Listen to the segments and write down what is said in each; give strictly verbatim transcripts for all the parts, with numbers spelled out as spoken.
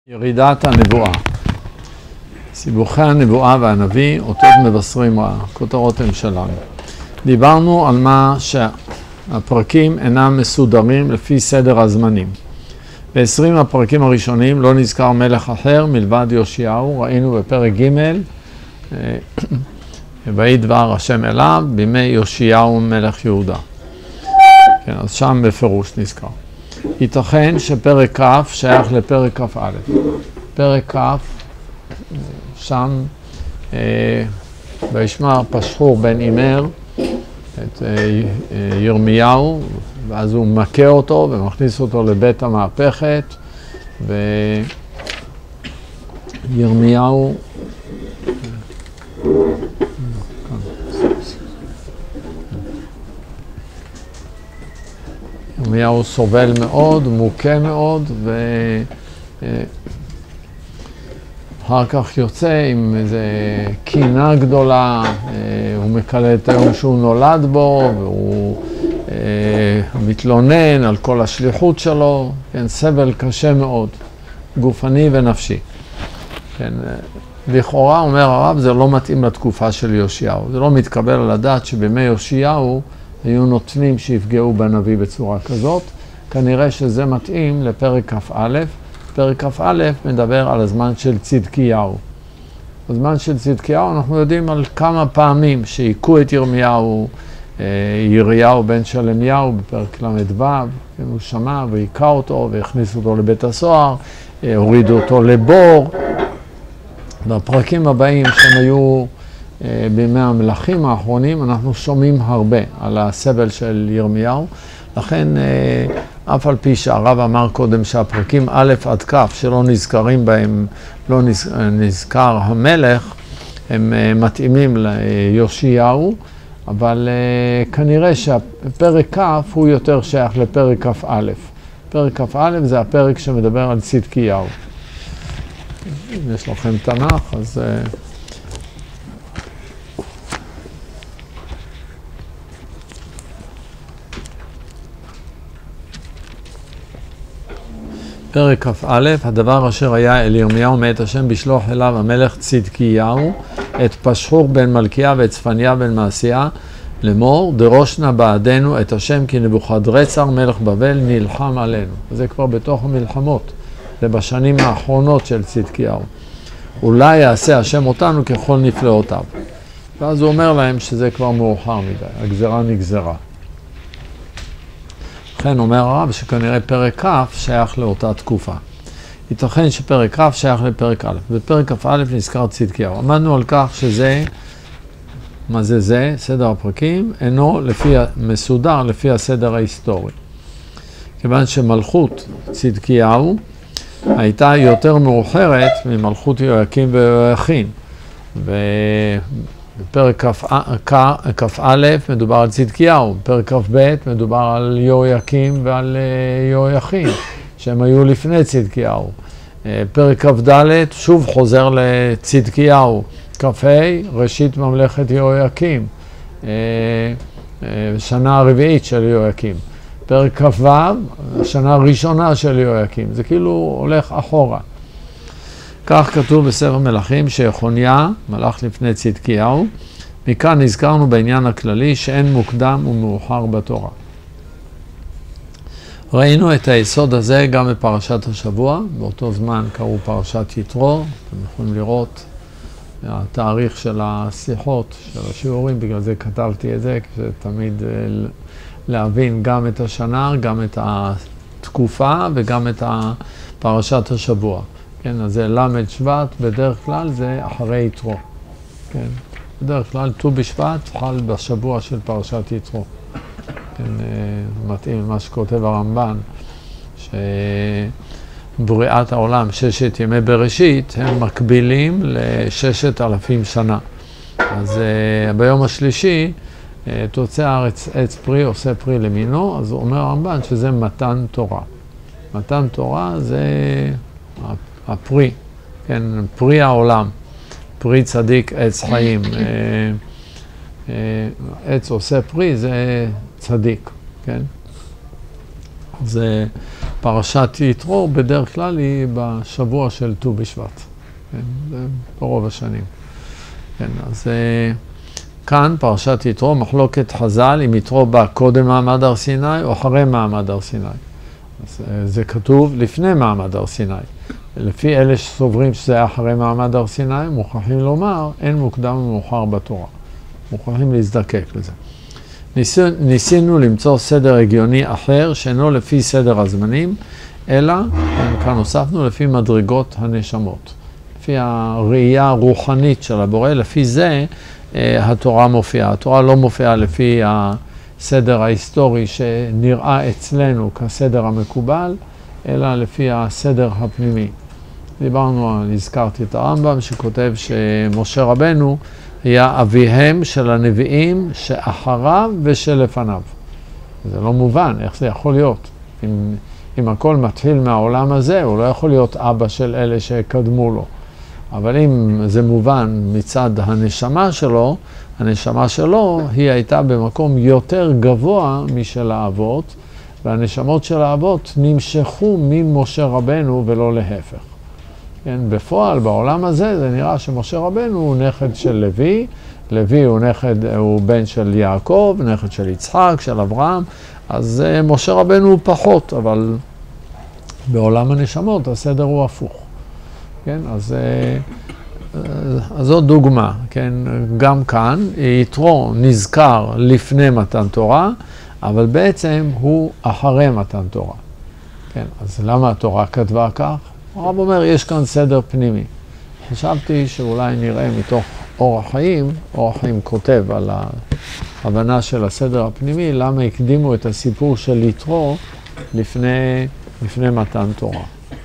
ירידת הנבואה. סיבוכי הנבואה והנביא, אותות מבשרים רעה. כותרות הם שלנו. דיברנו על מה שהפרקים אינם מסודרים לפי סדר הזמנים. ב-עשרים הפרקים הראשונים לא נזכר מלך אחר מלבד יאשיהו. ראינו בפרק ג' ויהי דבר השם אליו בימי יאשיהו מלך יהודה. כן, אז שם בפירוש נזכר. ייתכן שפרק כ' שייך לפרק כ"א. פרק כ' שם אה, וישמע פשחור בן אימר את אה, ירמיהו, ואז הוא מכה אותו ומכניס אותו לבית המהפכת, וירמיהו ירמיהו סובל מאוד, מוכה מאוד, ואחר כך יוצא עם איזו קינה גדולה. הוא מקלל את היום שהוא נולד בו, והוא מתלונן על כל השליחות שלו. כן, סבל קשה מאוד, גופני ונפשי. כן, לכאורה אומר הרב, זה לא מתאים לתקופה של יאשיהו. זה לא מתקבל על הדעת שבימי יאשיהו היו נותנים שיפגעו בנביא בצורה כזאת. כנראה שזה מתאים לפרק כ"א. פרק כ"א מדבר על הזמן של צדקיהו. בזמן של צדקיהו אנחנו יודעים על כמה פעמים שהיכו את ירמיהו, יריהו בן שלמיהו בפרק ל"ו, הוא שמע והיכה אותו והכניסו אותו לבית הסוהר, הורידו אותו לבור. בפרקים הבאים שהם היו בימי המלכים האחרונים אנחנו שומעים הרבה על הסבל של ירמיהו. לכן אף על פי שהרב אמר קודם שהפרקים א' עד כ' שלא נזכרים בהם, לא נזכר המלך, הם מתאימים ליאשיהו, אבל כנראה שהפרק כ' הוא יותר שייך לפרק כ"א. פרק כ"א זה הפרק שמדבר על צדקיהו. אם יש לכם תנ"ך, אז פרק כ"א, הדבר אשר היה אל ירמיהו מאת השם בשלוח אליו המלך צדקיהו, את פשחור בן מלכיה ואת צפניה בן מעשיה, לאמור, דרושנה בעדנו את השם כי נבוכדרצר מלך בבל נלחם עלינו. זה כבר בתוך המלחמות, זה בשנים האחרונות של צדקיהו. אולי יעשה השם אותנו ככל נפלאותיו. ואז הוא אומר להם שזה כבר מאוחר מדי, הגזרה נגזרה. לכן אומר הרב שכנראה פרק כ' שייך לאותה תקופה. ייתכן שפרק כ' שייך לפרק א'. בפרק כ"א נזכר צדקיהו. עמדנו על כך שזה, מה זה זה? סדר הפרקים אינו לפי, מסודר לפי הסדר ההיסטורי. כיוון שמלכות צדקיהו הייתה יותר מאוחרת ממלכות יהויקים ויהויכין. בפרק כ"א מדובר על צדקיהו, בפרק כ"ב מדובר על יהויקים ועל יהויכין, שהם היו לפני צדקיהו. פרק כ"ד שוב חוזר לצדקיהו, כ"ה ראשית ממלכת יהויקים, שנה הרביעית של יהויקים. פרק כ"ו, השנה הראשונה של יהויקים, זה כאילו הולך אחורה. כך כתוב בספר מלכים שיחוניה, מלך לפני צדקיהו, מכאן נזכרנו בעניין הכללי שאין מוקדם ומאוחר בתורה. ראינו את היסוד הזה גם בפרשת השבוע, באותו זמן קראו פרשת יתרו, אתם יכולים לראות התאריך של השיחות, של השיעורים, בגלל זה כתבתי את זה, כדי תמיד להבין גם את השנה, גם את התקופה וגם את פרשת השבוע. כן, אז זה למד שבט, בדרך כלל זה אחרי יתרו. כן, בדרך כלל ט"ו בשבט חל בשבוע של פרשת יתרו. כן, מתאים למה שכותב הרמב"ן, שבריאת העולם, ששת ימי בראשית, הם מקבילים לששת אלפים שנה. אז ביום השלישי, תוצא הארץ עץ פרי, עושה פרי למינו, אז הוא אומר הרמב"ן שזה מתן תורה. מתן תורה זה הפרי, כן, פרי העולם, פרי צדיק עץ חיים. עץ עושה פרי זה צדיק, כן. זה פרשת יתרו בדרך כלל היא בשבוע של ט"ו בשבט, כן, זה ברוב השנים. כן, אז כאן פרשת יתרו, מחלוקת חז"ל, אם יתרו בא קודם מעמד הר סיני או אחרי מעמד הר סיני. אז זה כתוב לפני מעמד הר סיני. לפי אלה שסוברים שזה אחרי מעמד הר סיני, מוכרחים לומר, אין מוקדם ומאוחר בתורה. מוכרחים להזדקק לזה. ניסו, ניסינו למצוא סדר הגיוני אחר, שאינו לפי סדר הזמנים, אלא, כאן הוספנו, לפי מדרגות הנשמות. לפי הראייה הרוחנית של הבורא, לפי זה התורה מופיעה. התורה לא מופיעה לפי הסדר ההיסטורי שנראה אצלנו כסדר המקובל, אלא לפי הסדר הפנימי. דיברנו, הזכרתי את הרמב"ם שכותב שמשה רבנו היה אביהם של הנביאים שאחריו ושלפניו. זה לא מובן, איך זה יכול להיות? אם, אם הכל מתחיל מהעולם הזה, הוא לא יכול להיות אבא של אלה שקדמו לו. אבל אם זה מובן מצד הנשמה שלו, הנשמה שלו היא הייתה במקום יותר גבוה משל האבות, והנשמות של האבות נמשכו ממשה רבנו ולא להפך. כן, בפועל, בעולם הזה, זה נראה שמשה רבנו הוא נכד של לוי, לוי הוא נכד, הוא בן של יעקב, נכד של יצחק, של אברהם, אז משה רבנו הוא פחות, אבל בעולם הנשמות הסדר הוא הפוך. כן, אז, אז זאת דוגמה, כן, גם כאן יתרו נזכר לפני מתן תורה, אבל בעצם הוא אחרי מתן תורה. כן, אז למה התורה כתבה כך? הרב אומר, יש כאן סדר פנימי. חשבתי שאולי נראה מתוך אורח חיים, אורח חיים כותב על ההבנה של הסדר הפנימי, למה הקדימו את הסיפור של יתרו לפני, לפני מתן תורה.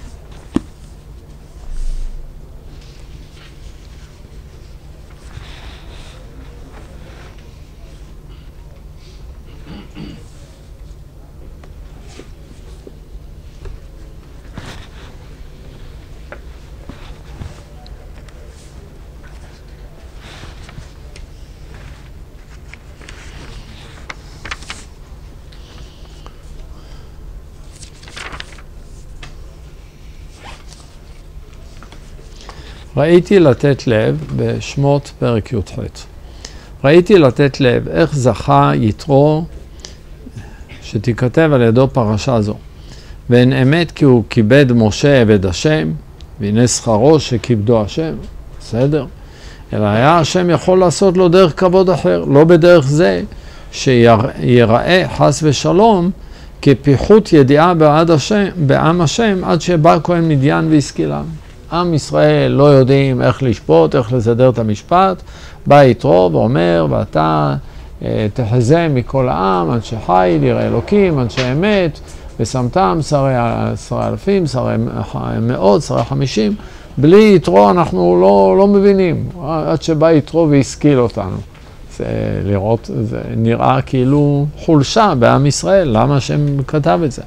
ראיתי לתת לב בשמות פרק י"ח. ראיתי לתת לב איך זכה יתרו שתיכתב על ידו פרשה זו. ואין אמת כי הוא כיבד משה עבד השם, והנה שכרו שכיבדו השם, בסדר. אלא היה השם יכול לעשות לו דרך כבוד אחר, לא בדרך זה שיראה חס ושלום כפיחות ידיעה בעד השם, בעם השם עד שבא כהן מדיין והשכילם. עם ישראל לא יודעים איך לשפוט, איך לסדר את המשפט, בא יתרו ואומר, ואתה אה, תחזה מכל העם, אנשי חיל, יראי אלוקים, אנשי אמת, ושמתם שרי, שרי אלפים, שרי מאות, שרי חמישים, בלי יתרו אנחנו לא, לא מבינים, עד שבא יתרו והשכיל אותנו. זה לראות, זה נראה כאילו חולשה בעם ישראל, למה השם כתב את זה?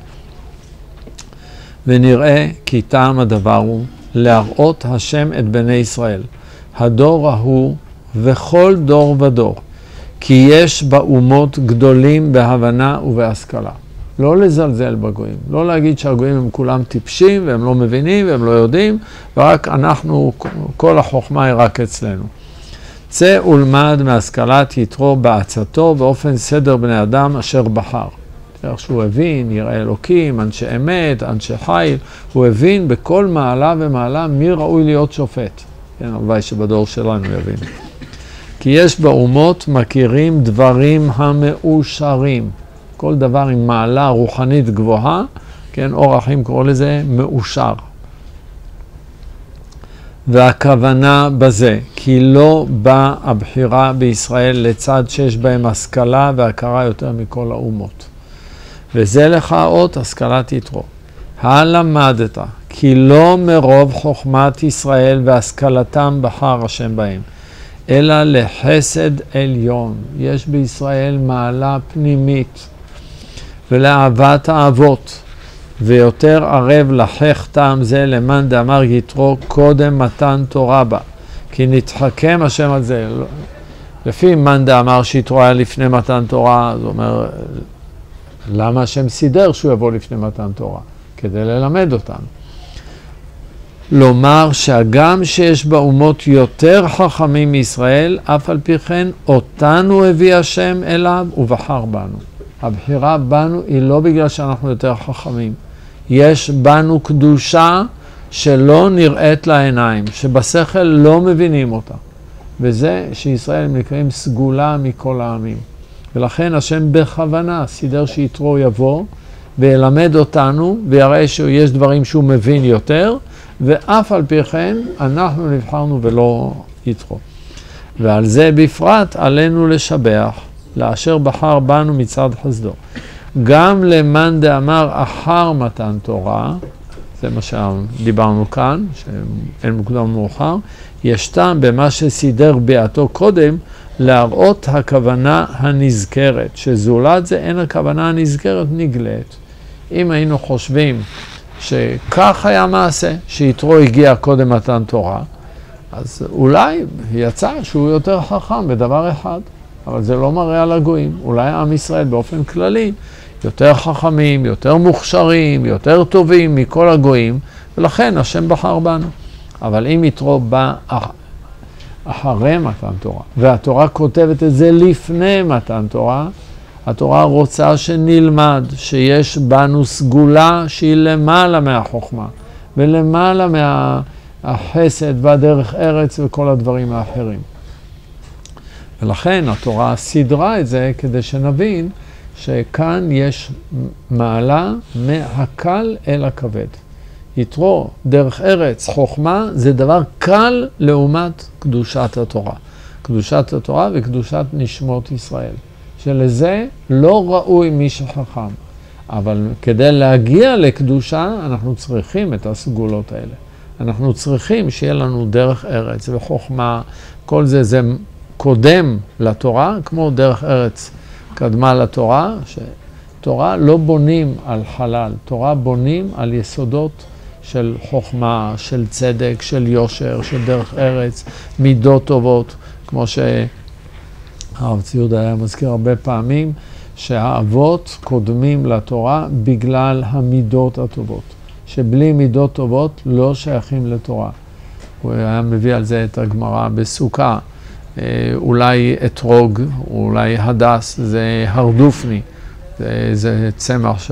ונראה כי טעם הדבר הוא להראות השם את בני ישראל, הדור ההוא וכל דור ודור, כי יש באומות גדולים בהבנה ובהשכלה. לא לזלזל בגויים, לא להגיד שהגויים הם כולם טיפשים והם לא מבינים והם לא יודעים, ורק אנחנו, כל החוכמה היא רק אצלנו. צא ולמד מהשכלת יתרו בעצתו ואופן סדר בני אדם אשר בחר. איך שהוא הבין, יראה אלוקים, אנשי אמת, אנשי חיל, הוא הבין בכל מעלה ומעלה מי ראוי להיות שופט. כן, הלוואי שבדור שלנו יבין. כי יש באומות מכירים דברים המאושרים. כל דבר עם מעלה רוחנית גבוהה, כן, אור החיים קורא לזה מאושר. והכוונה בזה, כי לא באה הבחירה בישראל לצד שיש בהם השכלה והכרה יותר מכל האומות. וזה לך אות השכלת יתרו. הלמדת, כי לא מרוב חוכמת ישראל והשכלתם בחר השם בהם, אלא לחסד עליון. יש בישראל מעלה פנימית, ולאהבת האבות, ויותר ערב לחך טעם זה למאן דאמר יתרו קודם מתן תורה בה, כי נתחכם השם על זה. לפי מאן דאמר שיתרו היה לפני מתן תורה, זאת אומרת, למה השם סידר שהוא יבוא לפני מתן תורה? כדי ללמד אותנו. לומר שהגם שיש באומות יותר חכמים מישראל, אף על פי כן אותנו הביא השם אליו ובחר בנו. הבחירה בנו היא לא בגלל שאנחנו יותר חכמים. יש בנו קדושה שלא נראית לעיניים, שבשכל לא מבינים אותה. וזה שישראל נקראים סגולה מכל העמים. ולכן השם בכוונה סידר שיתרו יבוא וילמד אותנו ויראה שיש דברים שהוא מבין יותר, ואף על פי כן אנחנו נבחרנו ולא יתרו. ועל זה בפרט עלינו לשבח, לאשר בחר בנו מצד חסדו. גם למאן דאמר אחר מתן תורה, זה מה שדיברנו כאן, שאין מוקדם מאוחר, יש טעם במה שסידר ביאתו קודם, להראות הכוונה הנזכרת, שזולת זה אין הכוונה הנזכרת נגלית. אם היינו חושבים שכך היה מעשה, שיתרו הגיע קודם מתן תורה, אז אולי יצא שהוא יותר חכם בדבר אחד, אבל זה לא מראה על הגויים. אולי עם ישראל באופן כללי יותר חכמים, יותר מוכשרים, יותר טובים מכל הגויים, ולכן השם בחר בנו. אבל אם יתרו בא אחרי מתן תורה, והתורה כותבת את זה לפני מתן תורה, התורה רוצה שנלמד שיש בנו סגולה שהיא למעלה מהחוכמה, ולמעלה מהחסד והדרך ארץ וכל הדברים האחרים. ולכן התורה סדרה את זה כדי שנבין שכאן יש מעלה מהקל אל הכבד. יתרו, דרך ארץ, חוכמה, זה דבר קל לעומת קדושת התורה. קדושת התורה וקדושת נשמות ישראל. שלזה לא ראוי מי שחכם. אבל כדי להגיע לקדושה, אנחנו צריכים את הסגולות האלה. אנחנו צריכים שיהיה לנו דרך ארץ וחוכמה. כל זה זה קודם לתורה, כמו דרך ארץ קדמה לתורה, שתורה לא בונים על חלל, תורה בונים על יסודות של חוכמה, של צדק, של יושר, של דרך ארץ, מידות טובות, כמו שהרב ציוד היה מזכיר הרבה פעמים, שהאבות קודמים לתורה בגלל המידות הטובות, שבלי מידות טובות לא שייכים לתורה. הוא היה מביא על זה את הגמרא בסוכה, אולי אתרוג, אולי הדס, זה הרדופני, זה, זה צמח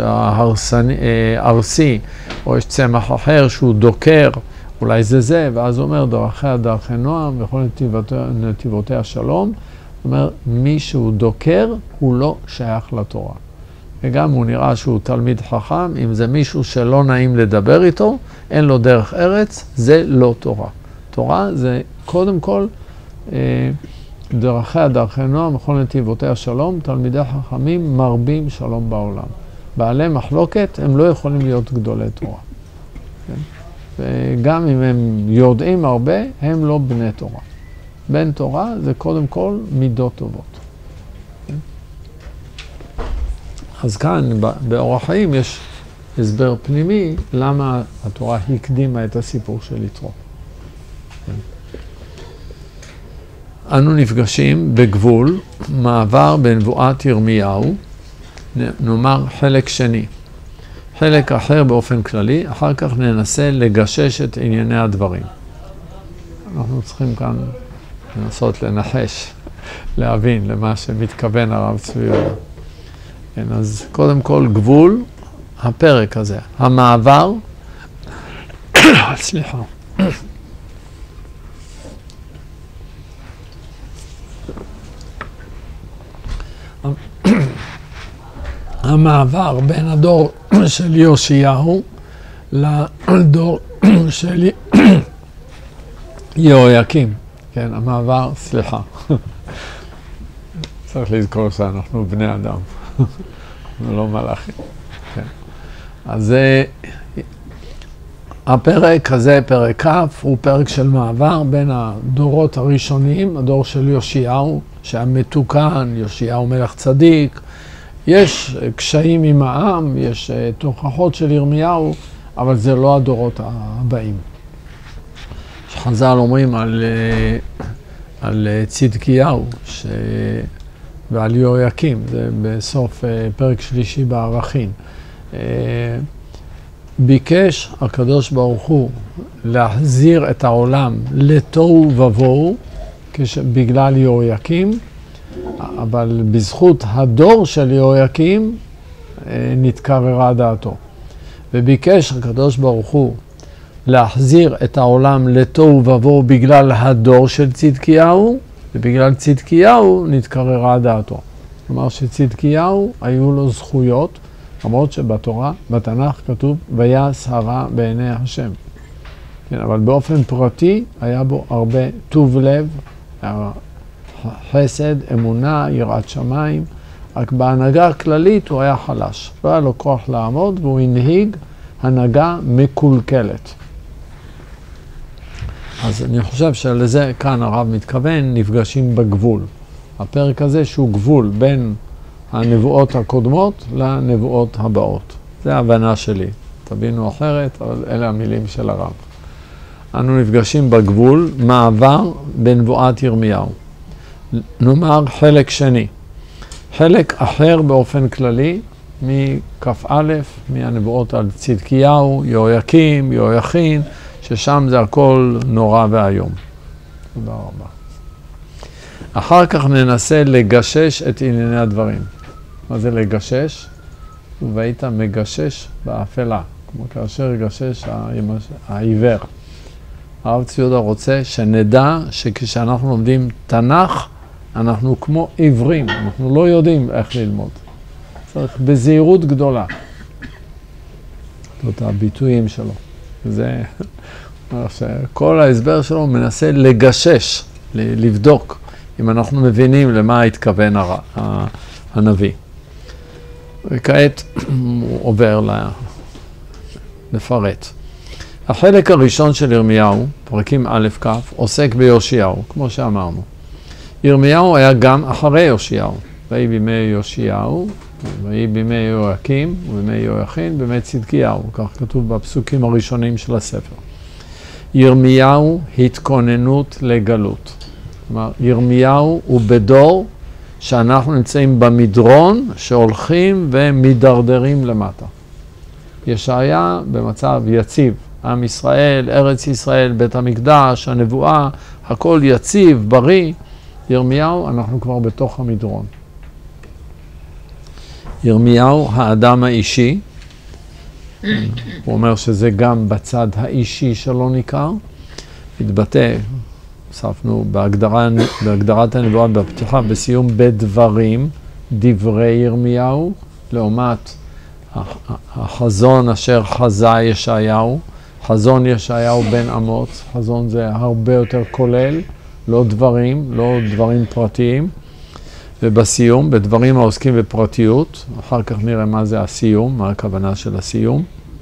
ארסי, או יש צמח אחר שהוא דוקר, אולי זה זה, ואז הוא אומר דרכיה דרכי נועם וכל נתיבותיה שלום. זאת אומרת, מי שהוא דוקר הוא לא שייך לתורה. וגם הוא נראה שהוא תלמיד חכם, אם זה מישהו שלא נעים לדבר איתו, אין לו דרך ארץ, זה לא תורה. תורה זה קודם כל דרכיה דרכי נועם וכל נתיבותיה שלום, תלמידי חכמים מרבים שלום בעולם. בעלי מחלוקת הם לא יכולים להיות גדולי תורה. כן? וגם אם הם יודעים הרבה, הם לא בני תורה. בן תורה זה קודם כל מידות טובות. כן? אז כאן באורח חיים יש הסבר פנימי למה התורה הקדימה את הסיפור של יתרו. כן? אנו נפגשים בגבול מעבר בנבואת ירמיהו, נאמר חלק שני. חלק אחר באופן כללי, אחר כך ננסה לגשש את ענייני הדברים. אנחנו צריכים כאן לנסות לנחש, להבין למה שמתכוון הרב צבי יהודה. כן, אז קודם כל גבול, הפרק הזה, המעבר, סליחה. המעבר בין הדור של יאשיהו לדור של יהויקים. כן, המעבר, סליחה. צריך לזכור שאנחנו בני אדם, לא מלאכים. כן. אז הפרק הזה, פרק כ', הוא פרק של מעבר בין הדורות הראשונים, הדור של יאשיהו, שהמתוקן, יאשיהו מלך צדיק, יש קשיים עם העם, יש תוכחות של ירמיהו, אבל זה לא הדורות הבאים. שחז"ל אומרים על, על צדקיהו ש... ועל יהויקים, זה בסוף פרק שלישי בערכין. ביקש הקדוש ברוך הוא להחזיר את העולם לתוהו ובוהו בגלל יהויקים, אבל בזכות הדור של יהויקים נתקררה דעתו. וביקש הקדוש ברוך הוא להחזיר את העולם לתוהו ובוהו בגלל הדור של צדקיהו, ובגלל צדקיהו נתקררה דעתו. כלומר שצדקיהו היו לו זכויות, למרות שבתורה, בתנ"ך כתוב, ויעש הרע בעיני השם. כן, אבל באופן פרטי היה בו הרבה טוב לב, חסד, אמונה, יראת שמיים, רק בהנהגה הכללית הוא היה חלש. לא היה לו כוח לעמוד והוא הנהיג הנהגה מקולקלת. אז אני חושב שלזה כאן הרב מתכוון, נפגשים בגבול. הפרק הזה שהוא גבול בין הנבואות הקודמות לנבואות הבאות. זה ההבנה שלי. תבינו אחרת, אבל אלה המילים של הרב. אנו נפגשים בגבול, מעבר בנבואת ירמיהו. נאמר חלק שני. חלק אחר באופן כללי, מכף א', מהנבואות על צדקיהו, יהויקים, יהויכין, ששם זה הכל נורא והיום. תודה רבה. אחר כך ננסה לגשש את ענייני הדברים. מה זה לגשש? והיית מגשש באפלה, כמו כאשר גשש העיוור. הרב ציודה רוצה שנדע שכשאנחנו לומדים תנ"ך, אנחנו כמו עיוורים, אנחנו לא יודעים איך ללמוד. צריך בזהירות גדולה. זאת הביטויים שלו. זה, כל ההסבר שלו מנסה לגשש, לבדוק, אם אנחנו מבינים למה התכוון הנביא. וכעת הוא עובר לפרט. החלק הראשון של ירמיהו, פרקים א' כ', עוסק ביושיהו, כמו שאמרנו. ירמיהו היה גם אחרי יושיהו, ויהי בימי יושיהו, ויהי בימי יהויקים, ובימי יהויכין, בימי צדקיהו, כך כתוב בפסוקים הראשונים של הספר. ירמיהו התכוננות לגלות. כלומר, ירמיהו הוא בדור שאנחנו נמצאים במדרון, שהולכים ומדרדרים למטה. ישעיה במצב יציב, עם ישראל, ארץ ישראל, בית המקדש, הנבואה, הכל יציב, בריא. ירמיהו, אנחנו כבר בתוך המדרון. ירמיהו, האדם האישי, הוא אומר שזה גם בצד האישי שלו ניכר, התבטא, הוספנו בהגדרה, בהגדרת הנבואה בפתיחה, בסיום בדברים, דברי ירמיהו, לעומת החזון אשר חזה ישעיהו, חזון ישעיהו בן אמוץ, חזון זה הרבה יותר כולל, לא דברים, לא דברים פרטיים, ובסיום, בדברים העוסקים בפרטיות, אחר כך נראה מה זה הסיום, מה הכוונה של הסיום.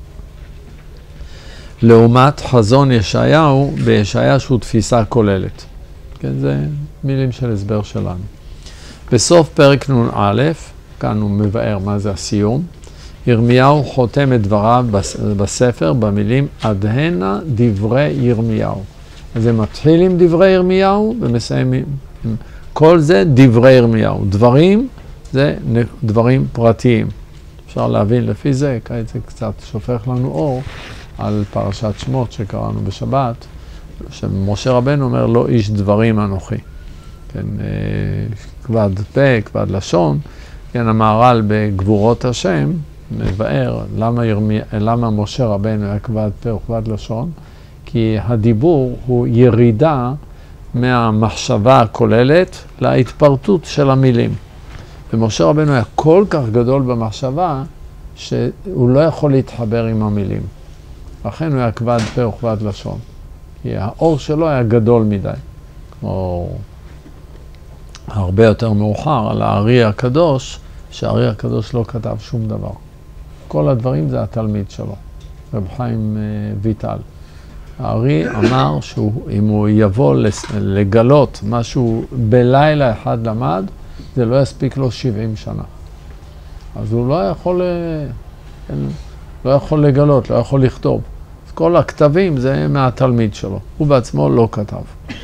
לעומת חזון ישעיהו, בישעיה שהוא תפיסה כוללת. כן, זה מילים של הסבר שלנו. בסוף פרק נ"א, כאן הוא מבאר מה זה הסיום, ירמיהו חותם את דבריו בספר במילים עד הנה דברי ירמיהו. אז זה מתחיל עם דברי ירמיהו ומסיים עם כל זה דברי ירמיהו. דברים זה דברים פרטיים. אפשר להבין לפי זה, כעת זה קצת שופך לנו אור על פרשת שמות שקראנו בשבת, שמשה רבנו אומר לא איש דברים אנוכי. כן, כבד פה, כבד לשון, כן, המהר"ל בגבורות השם מבאר למה, ירמי, למה משה רבנו היה כבד פה וכבד לשון, כי הדיבור הוא ירידה מהמחשבה הכוללת להתפרטות של המילים. ומשה רבנו היה כל כך גדול במחשבה שהוא לא יכול להתחבר עם המילים. לכן הוא היה כבד פה וכבד לשון. כי האור שלו היה גדול מדי. כמו הרבה יותר מאוחר על הארי הקדוש, שהארי הקדוש לא כתב שום דבר. כל הדברים זה התלמיד שלו, רב חיים ויטל. הארי אמר שאם הוא יבוא לגלות משהו בלילה אחד למד, זה לא יספיק לו שבעים שנה. אז הוא לא יכול, לא יכול לגלות, לא יכול לכתוב. אז כל הכתבים זה מהתלמיד שלו. הוא בעצמו לא כתב.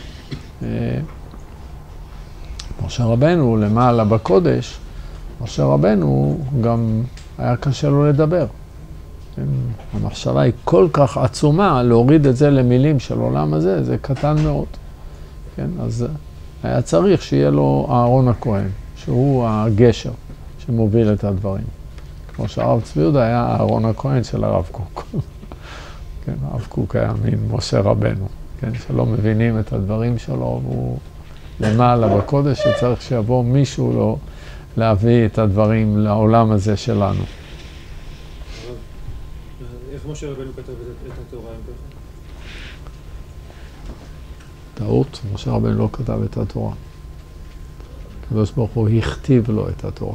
משה רבנו למעלה בקודש, משה רבנו גם היה קשה לו לדבר. המחשבה היא כל כך עצומה, להוריד את זה למילים של עולם הזה, זה קטן מאוד. כן, אז היה צריך שיהיה לו אהרון הכהן, שהוא הגשר שמוביל את הדברים. כמו שהרב צבי יהודה היה אהרון הכהן של הרב קוק. כן, הרב קוק היה מין משה רבנו, כן, שלא מבינים את הדברים שלו, והוא למעלה בקודש שצריך שיבוא מישהו לו להביא את הדברים לעולם הזה שלנו. איך משה רבנו כתב את התורה עם ככה? טעות, משה רבנו לא כתב את התורה. הקדוש ברוך הוא הכתיב לו את התורה.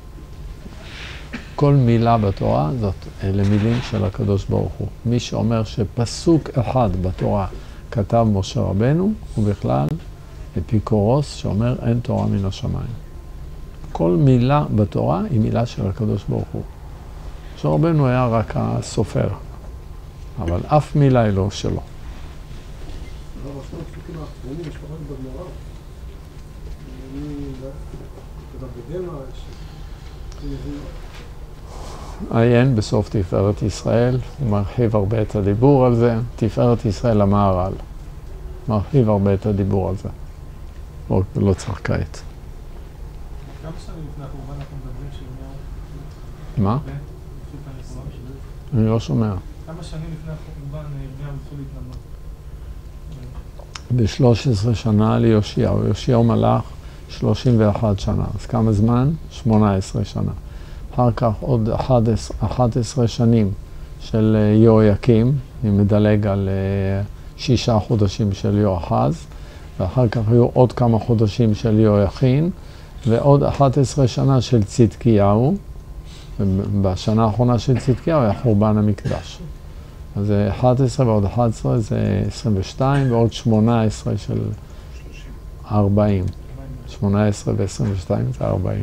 כל מילה בתורה זאת אלה מילים של הקדוש ברוך הוא. מי שאומר שפסוק אחד בתורה כתב משה רבנו, הוא בכלל אפיקורוס שאומר אין תורה מן השמיים. כל מילה בתורה היא מילה של הקדוש ברוך הוא. משה רבנו היה רק הסופר, אבל אף מילה היא לא שלו. עיין בסוף תפארת ישראל, הוא מרחיב הרבה את הדיבור על זה. תפארת ישראל המהר"ל מרחיב הרבה את הדיבור על זה. לא, לא צריך כעת. כמה שנים לפני החורבן אנחנו מדברים שירמיהו? מה? אני לא שומע. כמה שנים לפני החורבן ירמיהו התחיל להתנבא? ב-שלוש עשרה שנה ליאשיהו. יאשיהו מלך שלושים ואחת שנה. אז כמה זמן? שמונה עשרה שנה. אחר כך עוד אחת עשרה שנים של יהויקים, אני מדלג על שישה חודשים של יהואחז, ואחר כך היו עוד כמה חודשים של יהויכין, ועוד אחת עשרה שנה של צדקיהו, ובשנה האחרונה של צדקיהו היה חורבן המקדש. אז זה אחת עשרה ועוד אחת עשרה זה עשרים ושתיים, ועוד שמונה עשרה של ארבעים. שמונה עשרה ו-עשרים ושתיים זה ארבעים.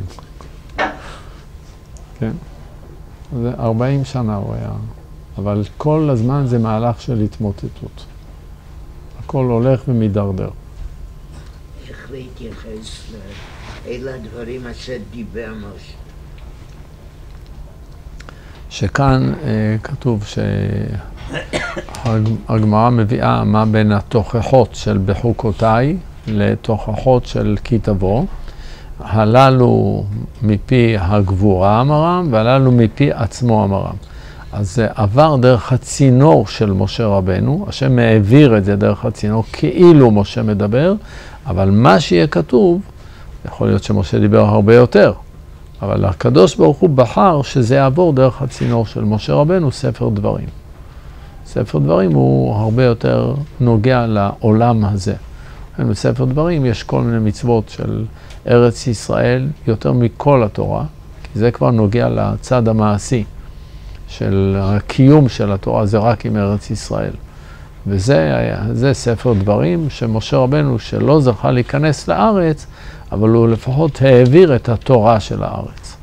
כן? זה ארבעים שנה הוא היה, אבל כל הזמן זה מהלך של התמוטטות. הכל הולך ומדרדר. איך להתייחס לאלה הדברים אשר דיבר משה? שכאן אה, כתוב שהגמרא מביאה מה בין התוכחות של בחוקותיי לתוכחות של כי תבוא. הללו מפי הגבורה אמרם, והללו מפי עצמו אמרם. אז זה עבר דרך הצינור של משה רבנו, השם העביר את זה דרך הצינור, כאילו משה מדבר, אבל מה שיהיה כתוב, יכול להיות שמשה דיבר הרבה יותר, אבל הקדוש ברוך הוא בחר שזה יעבור דרך הצינור של משה רבנו, ספר דברים. ספר דברים הוא הרבה יותר נוגע לעולם הזה. בספר דברים יש כל מיני מצוות של ארץ ישראל יותר מכל התורה, כי זה כבר נוגע לצד המעשי של הקיום של התורה, זה רק עם ארץ ישראל. וזה זה ספר דברים שמשה רבנו שלא זכה להיכנס לארץ, אבל הוא לפחות העביר את התורה של הארץ.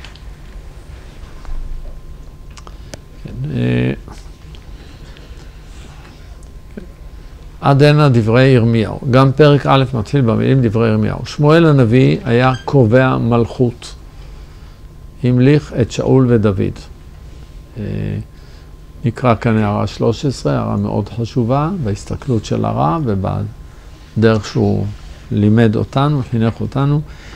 עד הנה דברי ירמיהו. גם פרק א' מתחיל במילים דברי ירמיהו. שמואל הנביא היה קובע מלכות. המליך את שאול ודוד. נקרא כאן הערה שלוש עשרה, הערה מאוד חשובה, בהסתכלות של הרב ובדרך שהוא לימד אותנו, חינך אותנו.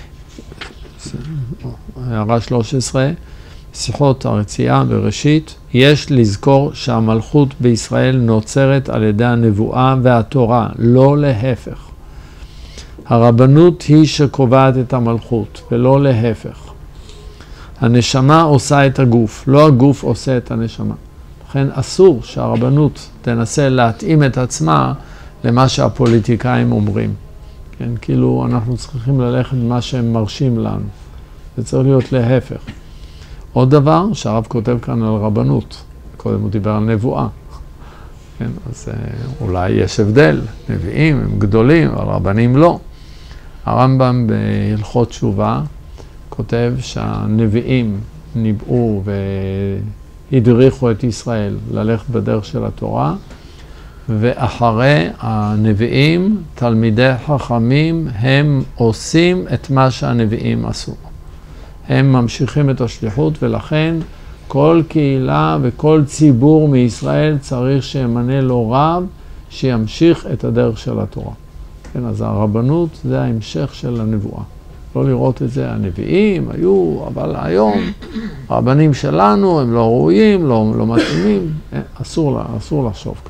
הערה שלוש עשרה, שיחות הרציעה בראשית, יש לזכור שהמלכות בישראל נוצרת על ידי הנבואה והתורה, לא להפך. הרבנות היא שקובעת את המלכות, ולא להפך. הנשמה עושה את הגוף, לא הגוף עושה את הנשמה. לכן אסור שהרבנות תנסה להתאים את עצמה למה שהפוליטיקאים אומרים. כן, כאילו אנחנו צריכים ללכת מה שהם מרשים לנו. זה צריך להיות להפך. עוד דבר שהרב כותב כאן על רבנות, קודם הוא דיבר על נבואה. כן, אז אולי יש הבדל, נביאים הם גדולים, אבל רבנים לא. הרמב"ם בהלכות תשובה כותב שהנביאים ניבאו והדריכו את ישראל ללכת בדרך של התורה, ואחרי הנביאים, תלמידי חכמים, הם עושים את מה שהנביאים עשו. הם ממשיכים את השליחות, ולכן כל קהילה וכל ציבור מישראל צריך שימנה לו רב שימשיך את הדרך של התורה. כן, אז הרבנות זה ההמשך של הנבואה. לא לראות את זה, הנביאים היו, אבל היום הרבנים שלנו הם לא ראויים, לא, לא מתאימים, אסור, אסור לחשוב ככה.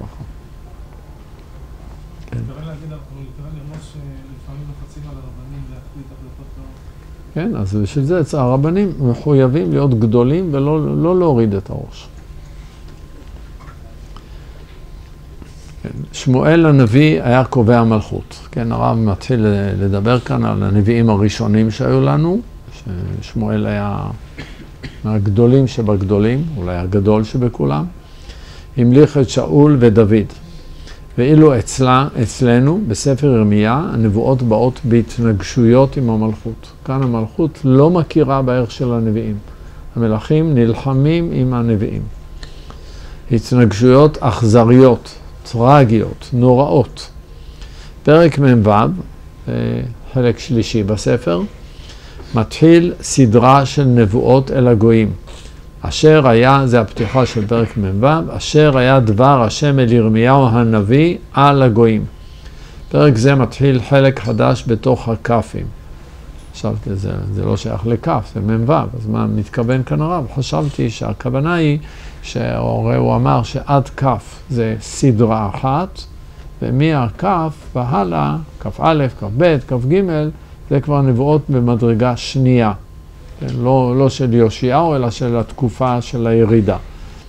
כן. מתכוון להגיד, אנחנו מתכוון לרמוז שלפעמים לוחצים על הרבנים להחליט החלטות לא... כן, אז בשביל זה הרבנים מחויבים להיות גדולים ולא לא להוריד את הראש. שמואל הנביא היה קובע מלכות. כן, הרב מתחיל לדבר כאן על הנביאים הראשונים שהיו לנו, ששמואל היה מהגדולים שבגדולים, אולי הגדול שבכולם, המליך את שאול ודוד. ואילו אצלה, אצלנו, בספר ירמיה, הנבואות באות בהתנגשויות עם המלכות. כאן המלכות לא מכירה בערך של הנביאים. המלכים נלחמים עם הנביאים. התנגשויות אכזריות. טרגיות, נוראות. פרק מ"ו, חלק שלישי בספר, מתחיל סדרה של נבואות אל הגויים. אשר היה, זה הפתיחה של פרק מ"ו, אשר היה דבר השם אל ירמיהו הנביא על הגויים. פרק זה מתחיל חלק חדש בתוך הכפים. חשבתי, זה, זה לא שייך לכף, זה מ"ו, אז מה מתכוון כאן הרב? חשבתי שהכוונה היא, שהרי הוא אמר שעד כף זה סדרה אחת, ומהכף והלאה, כף א', כף ב', כף ג', זה כבר נבואות במדרגה שנייה. כן, לא, לא של יאשיהו, אלא של התקופה של הירידה.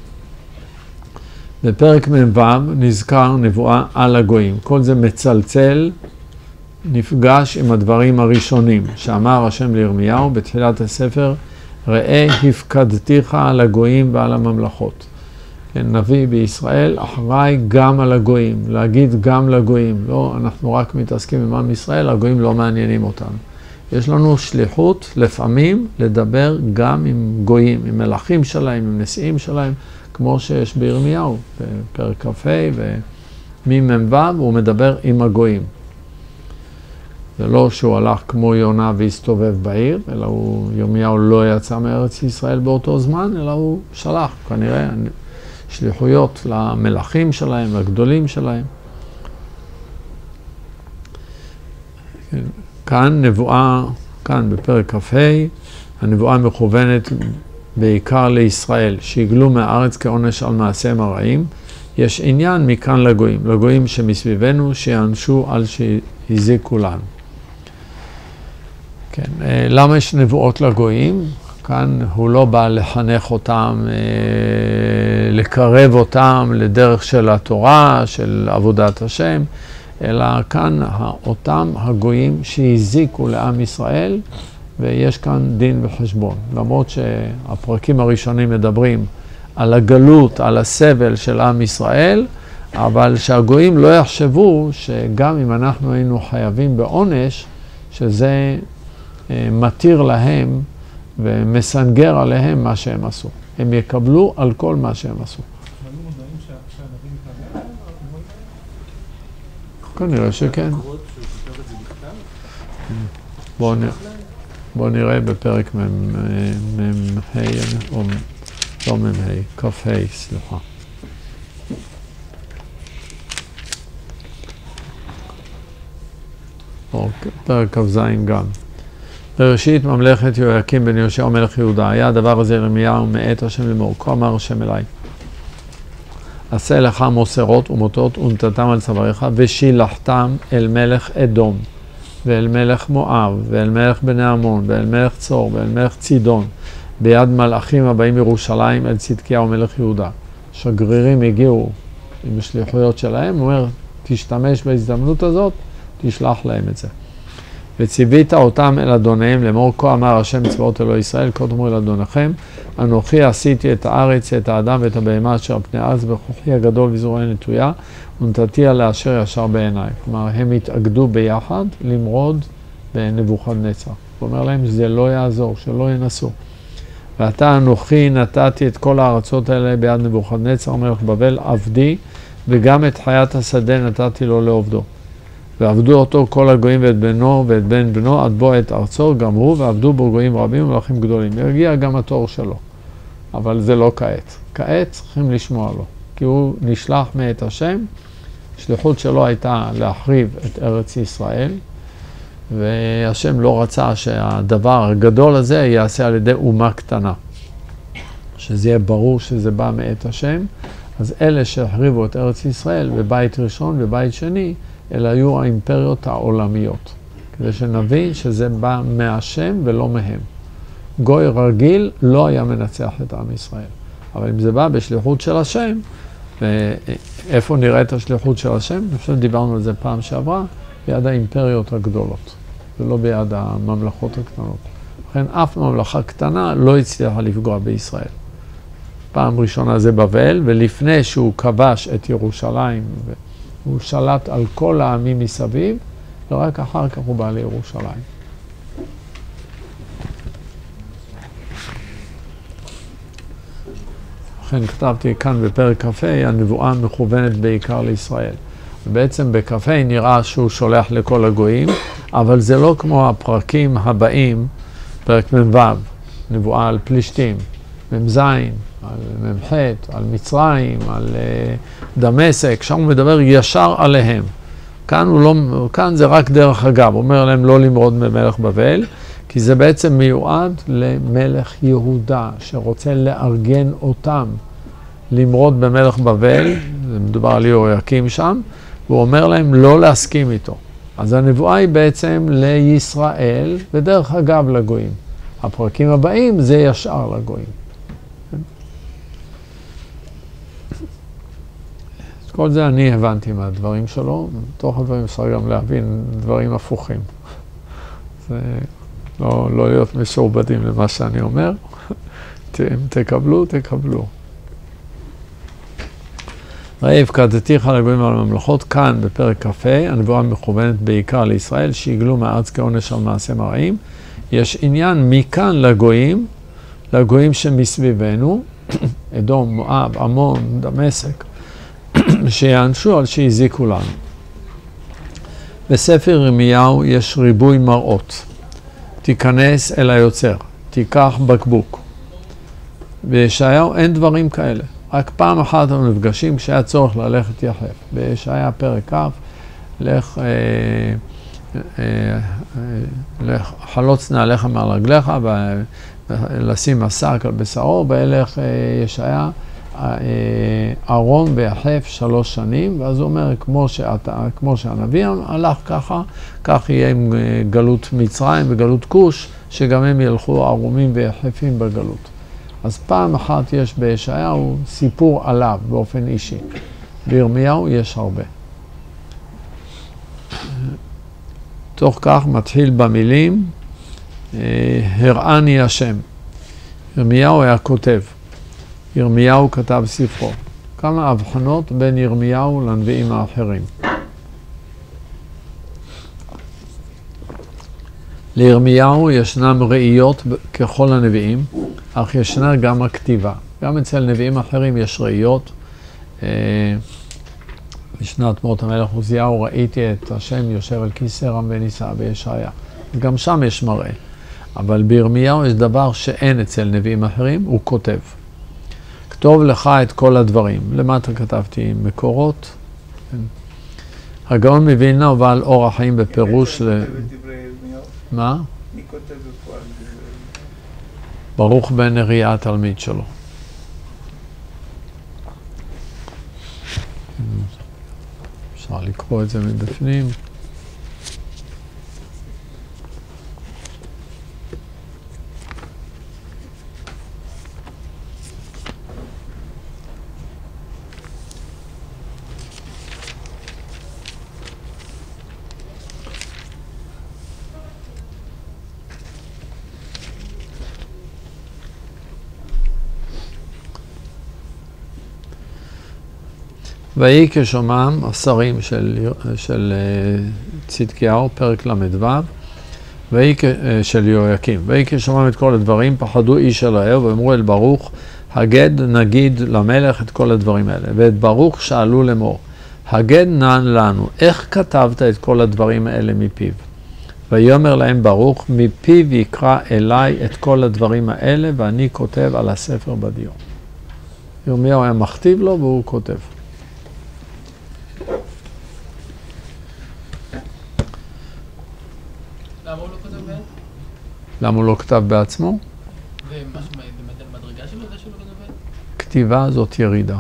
בפרק מ"ו נזכר נבואה על הגויים. כל זה מצלצל, נפגש עם הדברים הראשונים, שאמר השם לירמיהו בתחילת הספר, ראה הפקדתיך על הגויים ועל הממלכות. כן, נביא בישראל אחראי גם על הגויים, להגיד גם לגויים. לא, אנחנו רק מתעסקים עם עם ישראל, הגויים לא מעניינים אותנו. יש לנו שליחות לפעמים לדבר גם עם גויים, עם מלכים שלהם, עם נשיאים שלהם, כמו שיש בירמיהו, בפרק כ"ה וממ"ו, הוא מדבר עם הגויים. זה לא שהוא הלך כמו יונה והסתובב בעיר, אלא הוא, ירמיהו לא יצא מארץ ישראל באותו זמן, אלא הוא שלח, כנראה, שליחויות למלכים שלהם, לגדולים שלהם. כאן נבואה, כאן בפרק כ"ה, הנבואה מכוונת בעיקר לישראל, שיגלו מהארץ כעונש על מעשיהם הרעים. יש עניין מכאן לגויים, לגויים שמסביבנו, שיענשו על שהזיקו לנו. כן, למה יש נבואות לגויים? כאן הוא לא בא לחנך אותם, לקרב אותם לדרך של התורה, של עבודת השם, אלא כאן אותם הגויים שהזיקו לעם ישראל, ויש כאן דין וחשבון. למרות שהפרקים הראשונים מדברים על הגלות, על הסבל של עם ישראל, אבל שהגויים לא יחשבו שגם אם אנחנו היינו חייבים בעונש, שזה מתיר להם ומסנגר עליהם מה שהם עשו. הם יקבלו על כל מה שהם עשו. היו מודעים שהנביא מתנגד עליהם? כנראה שכן. בואו נראה בפרק מ"ה, או לא מ"ה, כ"ה, סליחה. או פרק כ"ז גם. בראשית ממלכת יהויקים בן יהושע מלך יהודה, היה הדבר הזה ירמיהו מאת השם לאמור, כה אמר השם אליי. עשה לך מוסרות ומוטות ונתתם על צוואריך, ושילחתם אל מלך אדום, ואל מלך מואב, ואל מלך בני עמון, ואל מלך צור, ואל מלך צידון, ביד מלאכים הבאים מירושלים אל צדקיהו מלך יהודה. שגרירים הגיעו עם השליחויות שלהם, הוא אומר, תשתמש בהזדמנות הזאת, תשלח להם את זה. וציווית אותם אל אדוניהם לאמור, כה אמר השם צבאות אלוהי ישראל, כה תאמרו אל אדוניכם, אנוכי עשיתי את הארץ, את האדם ואת הבהמה אשר על פני הארץ בכוחי הגדול וזרועי נטויה, ונתתיה לאשר ישר בעיניי. כלומר, הם התאגדו ביחד למרוד בנבוכדנצר. הוא אומר להם, זה לא יעזור, שלא ינסו. ועתה אנוכי נתתי את כל הארצות האלה ביד נבוכדנצר, מלך בבל, עבדי, וגם את חיית השדה נתתי לו לעובדו. ועבדו אותו כל הגויים ואת בנו ואת בן בנו, עד בו את ארצו, גם הוא, ועבדו בו גויים רבים ומלכים גדולים. יגיע גם התור שלו. אבל זה לא כעת. כעת צריכים לשמוע לו, כי הוא נשלח מאת השם, השליחות שלו הייתה להחריב את ארץ ישראל, והשם לא רצה שהדבר הגדול הזה יעשה על ידי אומה קטנה. שזה יהיה ברור שזה בא מאת השם, אז אלה שהחריבו את ארץ ישראל בבית ראשון ובית שני, אלה היו האימפריות העולמיות. כדי שנבין שזה בא מהשם ולא מהם. גוי רגיל לא היה מנצח את עם ישראל. אבל אם זה בא בשליחות של השם, ואיפה נראה את השליחות של השם? אני חושב שדיברנו על זה פעם שעברה, ביד האימפריות הגדולות, ולא ביד הממלכות הקטנות. לכן אף ממלכה קטנה לא הצליחה לפגוע בישראל. פעם ראשונה זה בבל, ולפני שהוא כבש את ירושלים, הוא שלט על כל העמים מסביב, ורק אחר כך הוא בא לירושלים. לכן כתבתי כאן בפרק כ"ה, הנבואה מכוונת בעיקר לישראל. בעצם בכ"ה נראה שהוא שולח לכל הגויים, אבל זה לא כמו הפרקים הבאים, פרק מ"ו, נבואה על פלישתים, מ"ז, על מ"ח, על מצרים, על uh, דמשק, שם הוא מדבר ישר עליהם. כאן, הוא לא, כאן זה רק דרך אגב, הוא אומר להם לא למרוד במלך בבל, כי זה בעצם מיועד למלך יהודה, שרוצה לארגן אותם למרוד במלך בבל, זה מדובר על יהויקים שם, והוא אומר להם לא להסכים איתו. אז הנבואה היא בעצם לישראל, ודרך אגב לגויים. הפרקים הבאים זה ישר לגויים. את כל זה אני הבנתי מהדברים שלו, בתוך הדברים אפשר גם להבין דברים הפוכים. זה לא, לא להיות משורבדים למה שאני אומר. אם תקבלו, תקבלו. ראי הפקדתיך לגויים על הממלכות, כאן בפרק כ"ה, הנבואה מכוונת בעיקר לישראל, שיגלו מהארץ כעונש על מעשה מרעים. יש עניין מכאן לגויים, לגויים שמסביבנו, אדום, מואב, עמון, דמשק, שיענשו על שהזיקו לנו. בספר ירמיהו יש ריבוי מראות. תיכנס אל היוצר, תיקח בקבוק. בישעיהו אין דברים כאלה. רק פעם אחת הם נפגשים כשהיה צורך ללכת יחף. בישעיה פרק כ', לך, אה, אה, אה, חלוץ נעליך מעל רגליך ולשים מסק על בשרו, וילך אה, ישעיה אהרון ביחף שלוש שנים, ואז הוא אומר, כמו, שאתה, כמו שהנביא הלך ככה, כך יהיה עם גלות מצרים וגלות כוש, שגם הם ילכו ערומים ויחפים בגלות. אז פעם אחת יש בישעיהו סיפור עליו באופן אישי. בירמיהו יש הרבה. תוך כך מתחיל במילים, הראני השם. ירמיהו היה כותב. ירמיהו כתב ספרו. כמה הבחנות בין ירמיהו לנביאים האחרים. לירמיהו ישנם ראיות ככל הנביאים, אך ישנה גם הכתיבה. גם אצל נביאים אחרים יש ראיות. בשנת מות המלך עוזיהו ראיתי את השם יושב על כיסא רם ונישא בישעיה. גם שם יש מראה. אבל בירמיהו יש דבר שאין אצל נביאים אחרים, הוא כותב. כתוב לך את כל הדברים. למטה כתבתי מקורות. הגאון מווילנה הוא בעל אור החיים בפירוש ל... מה? מי כותב בפועל? ברוך בן נריה התלמיד שלו. אפשר לקרוא את זה מבפנים. ויהי כשומעם השרים של, של צדקיהו, פרק למדו, ויהי של יהויקים. ויהי כשומעם את כל הדברים, פחדו איש אל רעהו, ואמרו אל ברוך, הגד נגיד למלך את כל הדברים האלה. ואת ברוך שאלו לאמור, הגד נען לנו, איך כתבת את כל הדברים האלה מפיו? ויאמר להם ברוך, מפיו יקרא אליי את כל הדברים האלה, ואני כותב על הספר בדיו. ירמיהו היה מכתיב לו והוא כותב. למה הוא לא כותב בעצמו? למה הוא לא כתב בעצמו? ומה מדרגה שלו זה שלו כותב בעצמו? כתיבה זאת ירידה.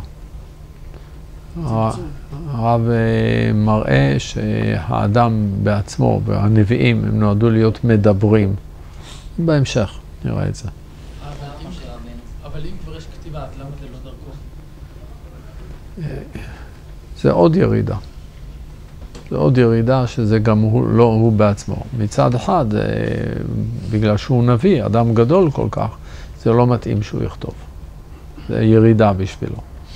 הרב מראה שהאדם בעצמו והנביאים הם נועדו להיות מדברים. בהמשך נראה את זה. אבל אם כבר יש כתיבה, למה זה לא דרכו? זה עוד ירידה. זה עוד ירידה שזה גם הוא, לא הוא בעצמו. מצד אחד, בגלל שהוא נביא, אדם גדול כל כך, זה לא מתאים שהוא יכתוב. זה ירידה בשבילו.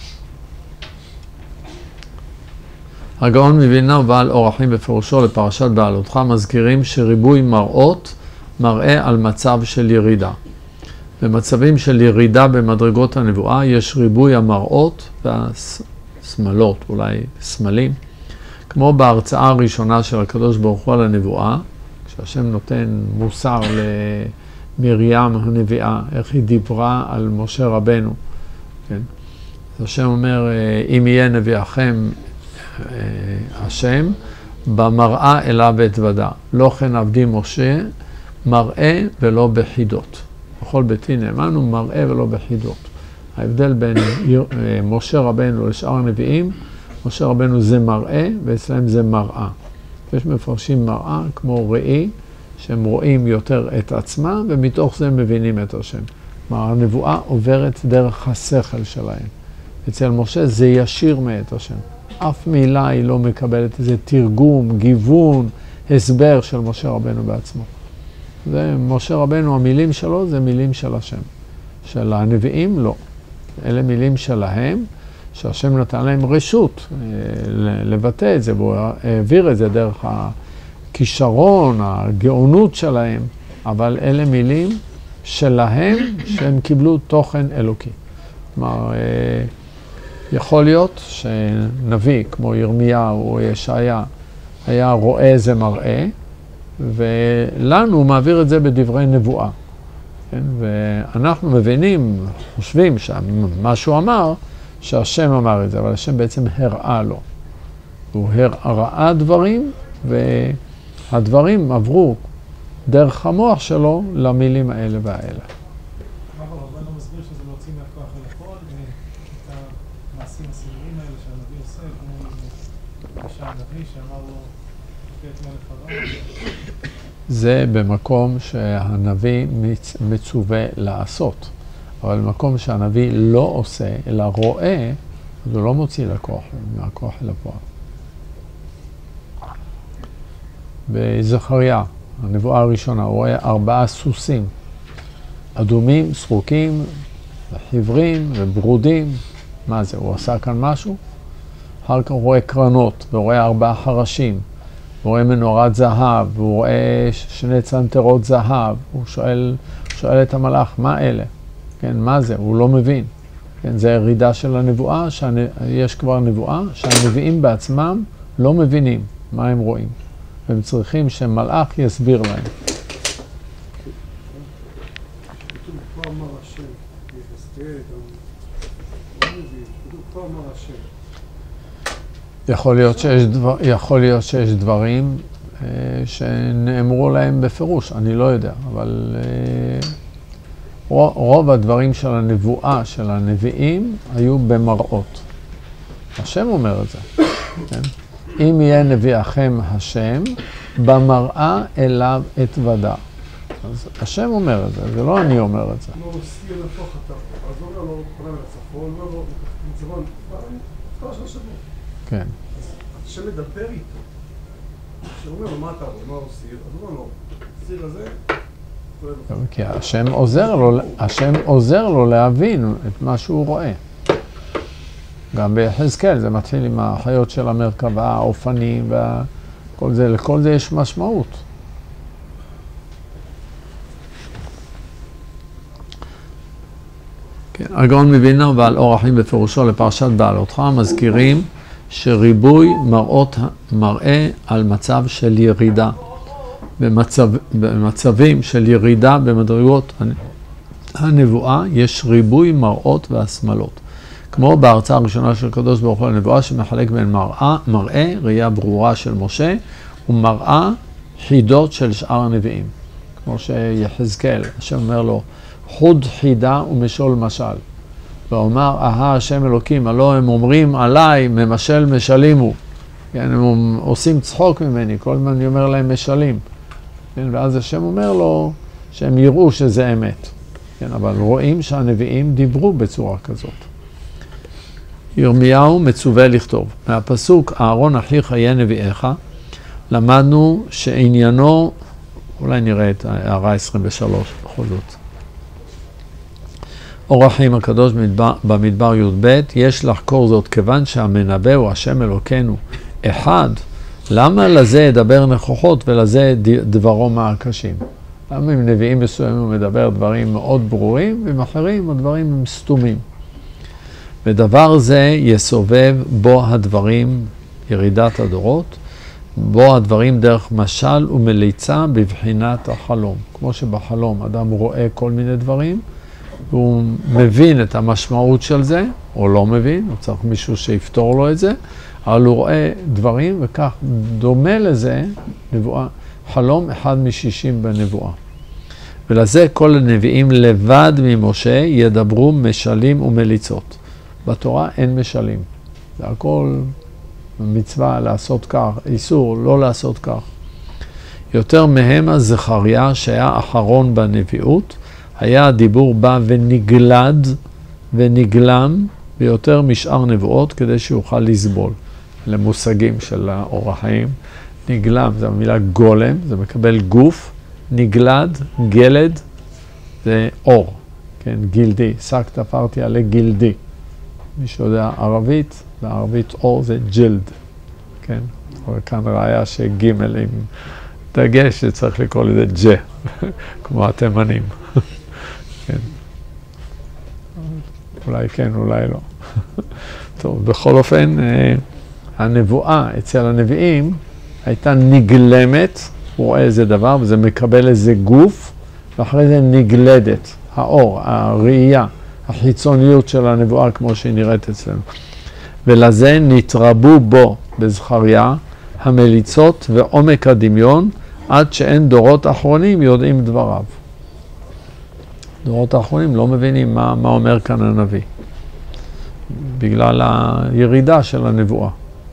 הגאון מווילנה ובעל אורחים בפירושו לפרשת בעלותך מזכירים שריבוי מראות מראה על מצב של ירידה. במצבים של ירידה במדרגות הנבואה יש ריבוי המראות והסמלות, אולי סמלים, כמו בהרצאה הראשונה של הקדוש ברוך הוא על הנבואה, כשהשם נותן מוסר למרים הנביאה, איך היא דיברה על משה רבנו. כן? אז השם אומר, אם יהיה נביאכם השם, במראה אליו אתוודה. לא כן עבדי משה, מראה ולא בחידות. בכל ביתי נאמן הוא מראה ולא בחידות. ההבדל בין משה רבנו לשאר הנביאים, משה רבנו זה מראה ואצלם זה מראה. יש מפרשים מראה כמו ראי, שהם רואים יותר את עצמם ומתוך זה מבינים את השם. כלומר, הנבואה עוברת דרך השכל שלהם. אצל משה זה ישיר מאת השם. אף מילה היא לא מקבלת איזה תרגום, גיוון, הסבר של משה רבנו בעצמו. זה משה רבנו, המילים שלו זה מילים של השם. של הנביאים לא. אלה מילים שלהם, שהשם נתן להם רשות לבטא את זה, והוא העביר את זה דרך הכישרון, הגאונות שלהם, אבל אלה מילים שלהם שהם קיבלו תוכן אלוקי. כלומר, יכול להיות שנביא כמו ירמיהו או ישעיה היה רואה איזה מראה, ולנו הוא מעביר את זה בדברי נבואה. כן? ואנחנו מבינים, חושבים שמה שהוא אמר, שהשם אמר את זה, אבל השם בעצם הראה לו. הוא הראה דברים, והדברים עברו דרך המוח שלו למילים האלה והאלה. אבל הרב לא מסביר שזה להוציא מהכוח אל הפועל, את המעשים הסבירים האלה שהנביא עושה, כמו שהנביא שאמר לו, את מלך הרב. זה במקום שהנביא מצווה לעשות. אבל במקום שהנביא לא עושה, אלא רואה, אז הוא לא מוציא לכוח, מהכוח אל הפועל. בזכריה, הנבואה הראשונה, הוא רואה ארבעה סוסים, אדומים, שחוקים, חיוורים וברודים. מה זה? הוא עשה כאן משהו? אחר כך הוא רואה קרנות, והוא רואה ארבעה חרשים, הוא רואה מנורת זהב, והוא רואה שני צנתרות זהב. הוא שואל, שואל את המלאך, מה אלה? כן, מה זה? הוא לא מבין. כן, זה ירידה של הנבואה, שיש כבר נבואה שהנביאים בעצמם לא מבינים מה הם רואים. והם צריכים שמלאך יסביר להם. יכול להיות שיש, דבר, יכול להיות שיש דברים אה, שנאמרו להם בפירוש, אני לא יודע, אבל אה, רוב הדברים של הנבואה, של הנביאים, היו במראות. השם אומר את זה. כן? אם יהיה נביאכם השם, במראה אליו אתוודה. אז השם אומר את זה, זה לא אני אומר את זה. לא עושה לפוך אתה, אז הוא אומר לו, הוא קורא לצפון, הוא אומר לו, מצבון, כבר שלוש שבוע. כן. אז השם מדבר איתו. כשהוא אומר לו, מה אתה רואה, מה הוא עושה? אז הוא אומר לו, סיר הזה, כי השם עוזר לו, השם עוזר לו להבין את מה שהוא רואה. גם ביחזקאל זה מתחיל עם החיות של המרכבה, האופנים וכל זה, לכל זה יש משמעות. כן, הגאון מווילנה ובעל אורחים בפירושו לפרשת בעלותך מזכירים שריבוי מראות מראה על מצב של ירידה. במצב, במצבים של ירידה במדרגות הנבואה, יש ריבוי מראות והשמלות. כמו בהרצאה הראשונה של הקדוש ברוך הוא לנבואה, שמחלק בין מראה, מראה, ראייה ברורה של משה, ומראה חידות של שאר הנביאים. כמו שיחזקאל, השם אומר לו, חוד חידה ומשול משל. ואומר, אהה, השם אלוקים, הלא הם אומרים עליי, ממשל משלימו. כן, הם עושים צחוק ממני, כל הזמן אני אומר להם משלים. כן, ואז השם אומר לו שהם יראו שזה אמת. כן, אבל רואים שהנביאים דיברו בצורה כזאת. ירמיהו מצווה לכתוב. מהפסוק, אהרון אחיך יהיה נביאך, למדנו שעניינו, אולי נראה את הערה עשרים ושלוש בכל זאת. אור החיים הקדוש במדבר, במדבר י"ב, יש לחקור זאת כיוון שהמנבא הוא השם אלוקינו אחד, למה לזה ידבר נכוחות ולזה דברו מעקשים? למה עם נביאים מסוימים הוא מדבר דברים מאוד ברורים, ועם אחרים הדברים הם סתומים. ודבר זה יסובב בו הדברים, ירידת הדורות, בו הדברים דרך משל ומליצה בבחינת החלום. כמו שבחלום אדם רואה כל מיני דברים, והוא מבין את המשמעות של זה, או לא מבין, הוא צריך מישהו שיפתור לו את זה, אבל הוא רואה דברים, וכך דומה לזה נבואה, חלום אחד משישים בנבואה. ולזה כל הנביאים לבד ממשה ידברו משלים ומליצות. בתורה אין משלים. זה הכל מצווה לעשות כך, איסור לא לעשות כך. יותר מהם הזכריה שהיה אחרון בנביאות, היה הדיבור בא ונגלד ונגלם ביותר משאר נבואות כדי שיוכל לסבול. למושגים של האור החיים. נגלם זה המילה גולם, זה מקבל גוף, נגלד, גלד, זה אור, כן, גילדי, שק תפרתי עלי גילדי. מי שיודע ערבית, בערבית אור זה ג'ילד, כן, וכאן ראיה שגימל עם דגש שצריך לקרוא לזה ג'ה, כמו התימנים, כן. אולי כן, אולי לא. טוב, בכל אופן, הנבואה אצל הנביאים הייתה נגלמת, הוא רואה איזה דבר, וזה מקבל איזה גוף, ואחרי זה נגלדת, האור, הראייה, החיצוניות של הנבואה כמו שהיא נראית אצלנו. ולזה נתרבו בו בזכריה המליצות ועומק הדמיון, עד שאין דורות אחרונים יודעים דבריו. דורות האחרונים לא מבינים מה, מה אומר כאן הנביא, בגלל הירידה של הנבואה.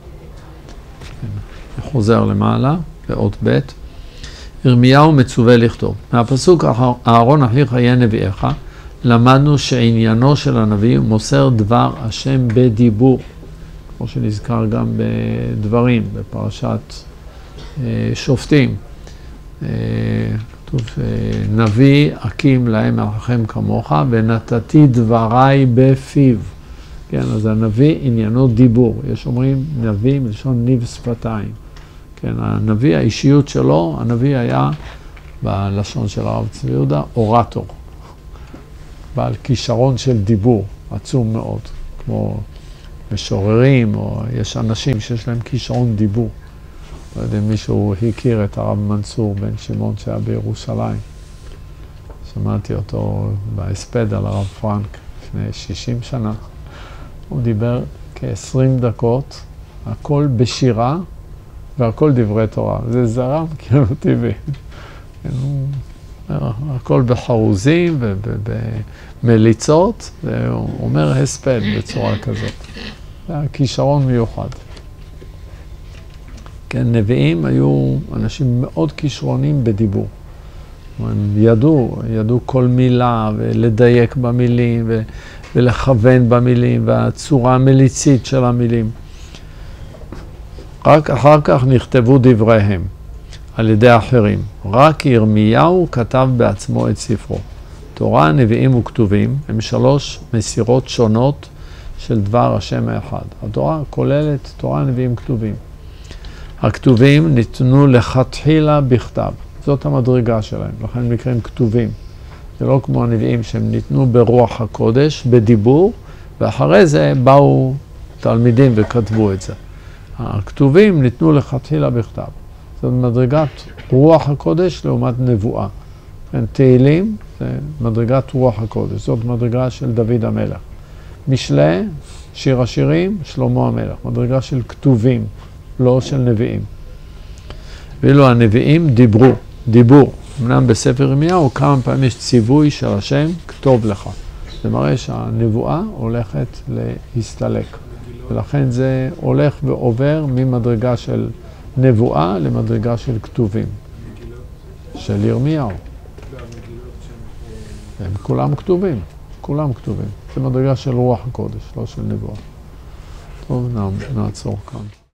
חוזר למעלה, באות ב' ירמיהו מצווה לכתוב. מהפסוק אהרון אחיך יהיה נביאך, למדנו שעניינו של הנביא מוסר דבר השם בדיבור, כמו שנזכר גם בדברים, בפרשת שופטים. כתוב, נביא אקים להם מאחיכם כמוך, ונתתי דבריי בפיו. כן, אז הנביא עניינו דיבור. יש אומרים נביא מלשון ניב שפתיים. כן, הנביא, האישיות שלו, הנביא היה, בלשון של הרב צבי יהודה, אורטור. בעל כישרון של דיבור, עצום מאוד. כמו משוררים, או יש אנשים שיש להם כישרון דיבור. לא יודע אם מישהו הכיר את הרב מנסור בן שמעון שהיה בירושלים. שמעתי אותו בהספד על הרב פרנק לפני שישים שנה. הוא דיבר כ-עשרים דקות, הכל בשירה והכל דברי תורה. זה זרם כאילו טבעי. הכל בחרוזים ובמליצות, והוא אומר הספד בצורה כזאת. זה היה כישרון מיוחד. כן, נביאים היו אנשים מאוד כישרונים בדיבור. הם ידעו, ידעו כל מילה ולדייק במילים ו... ולכוון במילים והצורה המליצית של המילים. רק אחר כך נכתבו דבריהם על ידי אחרים. רק ירמיהו כתב בעצמו את ספרו. תורה, נביאים וכתובים הם שלוש מסירות שונות של דבר השם האחד. התורה כוללת תורה, נביאים, כתובים. הכתובים ניתנו לכתחילה בכתב. זאת המדרגה שלהם, לכן הם נקראים כתובים. זה לא כמו הנביאים שהם ניתנו ברוח הקודש, בדיבור, ואחרי זה באו תלמידים וכתבו את זה. הכתובים ניתנו לכתחילה בכתב. זאת מדרגת רוח הקודש לעומת נבואה. כן, תהילים זה מדרגת רוח הקודש, זאת מדרגה של דוד המלך. משלי, שיר השירים, שלמה המלך, מדרגה של כתובים, לא של נביאים. ואילו הנביאים דיברו, דיבור. אמנם בספר ירמיהו כמה פעמים יש ציווי של השם, כתוב לך. זה מראה שהנבואה הולכת להסתלק. ולכן זה הולך ועובר ממדרגה של נבואה למדרגה של כתובים. של ירמיהו. הם כולם כתובים, כולם כתובים. זה מדרגה של רוח הקודש, לא של נבואה. טוב, נעצור כאן.